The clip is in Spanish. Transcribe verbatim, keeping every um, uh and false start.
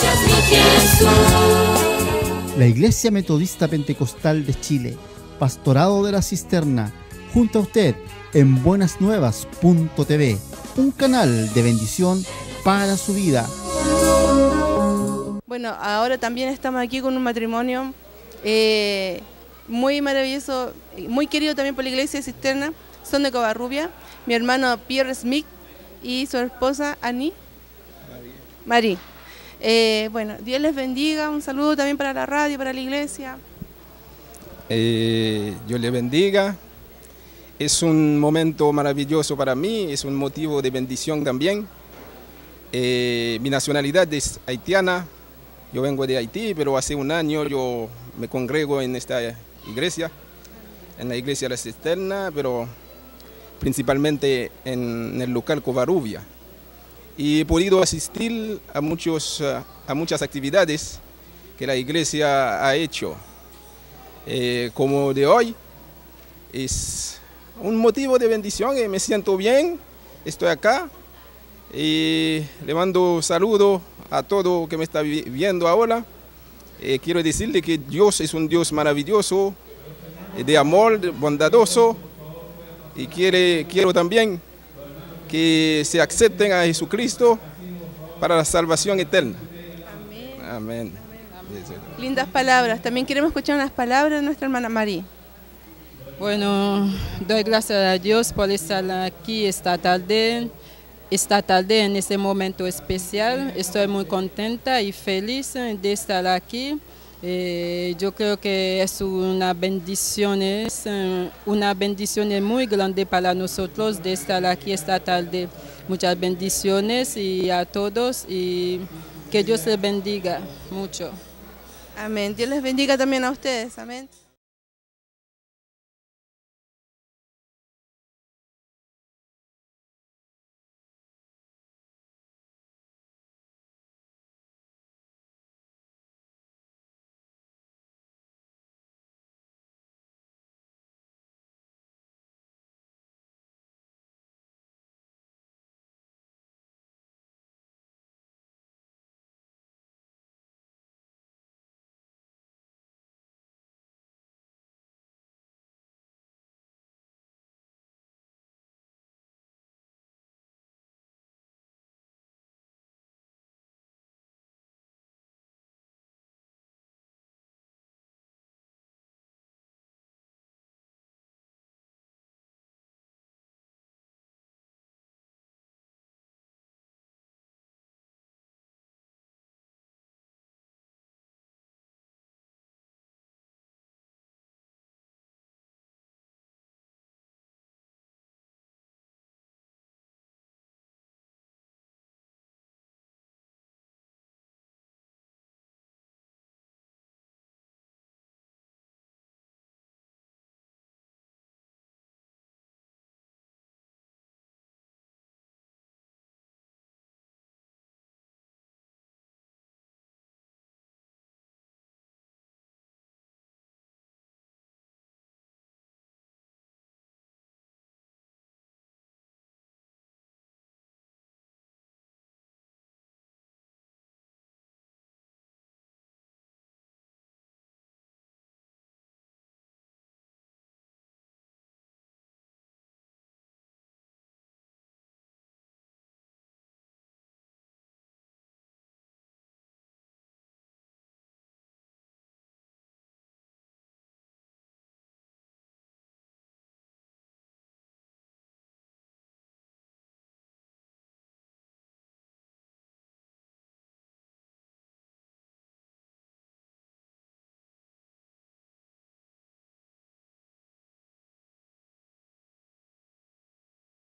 Gracias, mi Jesús. La Iglesia Metodista Pentecostal de Chile, Pastorado de la Cisterna, junto a usted en buenas nuevas punto t v, un canal de bendición para su vida. Bueno, ahora también estamos aquí con un matrimonio eh, muy maravilloso, muy querido también por la Iglesia de Cisterna. Son de Covarrubia, mi hermano Pierre Smith y su esposa Annie Marie. Eh, bueno, Dios les bendiga, un saludo también para la radio, para la iglesia. Eh, Dios les bendiga. Es un momento maravilloso para mí, es un motivo de bendición también. Eh, mi nacionalidad es haitiana, yo vengo de Haití, pero hace un año yo me congrego en esta iglesia, en la iglesia de la Cisterna, pero principalmente en el local Covarrubia. Y he podido asistir a, muchos, a muchas actividades que la iglesia ha hecho. Eh, como de hoy, es un motivo de bendición, y me siento bien, estoy acá. Y le mando saludos a todo que me está viendo ahora. Eh, quiero decirle que Dios es un Dios maravilloso, de amor, bondadoso, y quiere, quiero también que se acepten a Jesucristo para la salvación eterna. Amén. Amén. Amén. Lindas palabras. También queremos escuchar unas palabras de nuestra hermana María. Bueno, doy gracias a Dios por estar aquí esta tarde, esta tarde en este momento especial. Estoy muy contenta y feliz de estar aquí. Eh, yo creo que es una bendición, es una bendición muy grande para nosotros de estar aquí esta tarde. Muchas bendiciones y a todos, y que Dios les bendiga mucho. Amén. Dios les bendiga también a ustedes. Amén.